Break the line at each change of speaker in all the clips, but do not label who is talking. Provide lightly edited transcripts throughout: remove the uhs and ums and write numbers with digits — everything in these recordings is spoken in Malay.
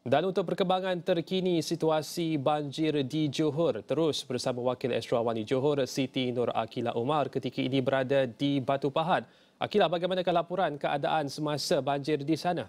Dan untuk perkembangan terkini situasi banjir di Johor, terus bersama Wakil Astro Awani Johor, Siti Nur Akila Umar ketika ini berada di Batu Pahat. Akila, bagaimanakah laporan keadaan semasa banjir di sana?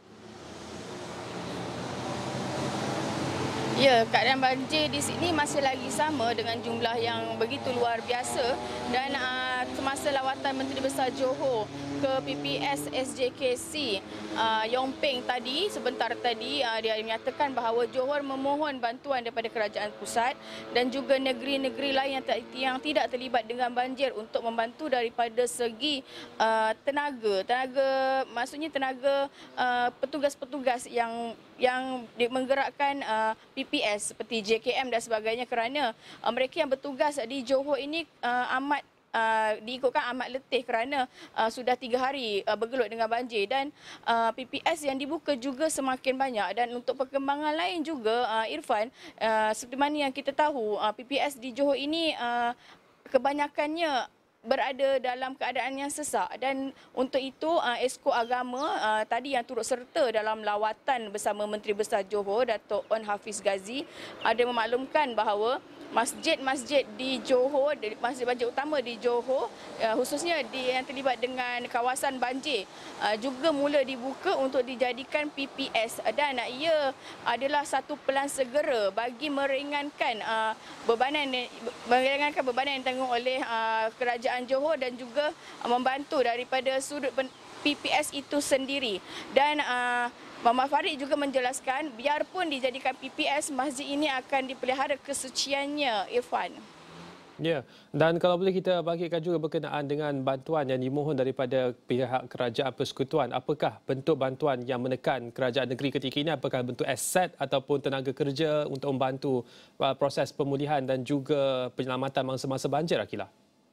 Ya, keadaan banjir di sini masih lagi sama dengan jumlah yang begitu luar biasa dan semasa lawatan Menteri Besar Johor ke PPS SJKC Yong Peng tadi, sebentar tadi dia menyatakan bahawa Johor memohon bantuan daripada kerajaan pusat dan juga negeri-negeri lain yang tidak terlibat dengan banjir untuk membantu daripada segi tenaga maksudnya tenaga petugas-petugas yang menggerakkan PPS seperti JKM dan sebagainya kerana mereka yang bertugas di Johor ini diikutkan amat letih kerana sudah 3 hari bergelut dengan banjir dan PPS yang dibuka juga semakin banyak. Dan untuk perkembangan lain juga Irfan, seperti mana yang kita tahu PPS di Johor ini kebanyakannya berada dalam keadaan yang sesak dan untuk itu Esko Agama tadi yang turut serta dalam lawatan bersama Menteri Besar Johor Datuk Wan Hafiz Ghazi ada memaklumkan bahawa masjid-masjid di Johor, masjid-masjid utama di Johor khususnya yang terlibat dengan kawasan banjir juga mula dibuka untuk dijadikan PPS dan ia adalah satu pelan segera bagi meringankan bebanan yang ditanggung oleh kerajaan Johor dan juga membantu daripada sudut PPS itu sendiri. Dan Muhammad Farid juga menjelaskan biarpun dijadikan PPS, masjid ini akan dipelihara kesuciannya, Irfan.
Ya, dan kalau boleh kita bangkitkan juga berkenaan dengan bantuan yang dimohon daripada pihak kerajaan persekutuan. Apakah bentuk bantuan yang menekan kerajaan negeri ketika ini? Apakah bentuk aset ataupun tenaga kerja untuk membantu proses pemulihan dan juga penyelamatan mangsa-mangsa banjir, Akila?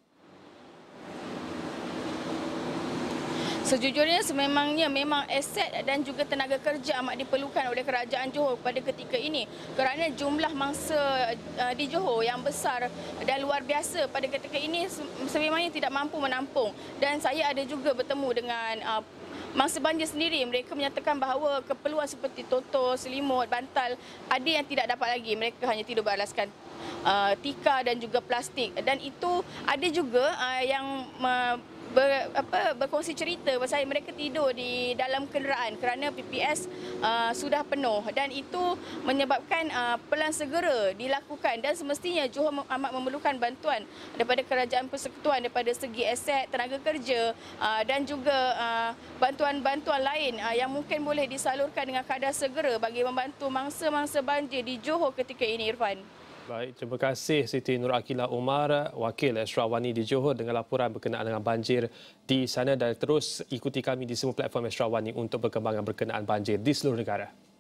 Sejujurnya sememangnya memang aset dan juga tenaga kerja amat diperlukan oleh kerajaan Johor pada ketika ini kerana jumlah mangsa di Johor yang besar dan luar biasa pada ketika ini sememangnya tidak mampu menampung. Dan saya ada juga bertemu dengan mangsa banjir sendiri. Mereka menyatakan bahawa keperluan seperti toto, selimut, bantal ada yang tidak dapat lagi. Mereka hanya tidur beralaskan tikar dan juga plastik. Dan itu ada juga yang berkongsi cerita pasal mereka tidur di dalam kenderaan kerana PPS sudah penuh dan itu menyebabkan pelan segera dilakukan dan semestinya Johor amat memerlukan bantuan daripada kerajaan persekutuan daripada segi aset, tenaga kerja dan juga bantuan-bantuan lain yang mungkin boleh disalurkan dengan kadar segera bagi membantu mangsa-mangsa banjir di Johor ketika ini, Irfan.
Baik, terima kasih Siti Nur Akila Umar, Wakil Astro Awani di Johor dengan laporan berkenaan dengan banjir di sana dan terus ikuti kami di semua platform Astro Awani untuk perkembangan berkenaan banjir di seluruh negara.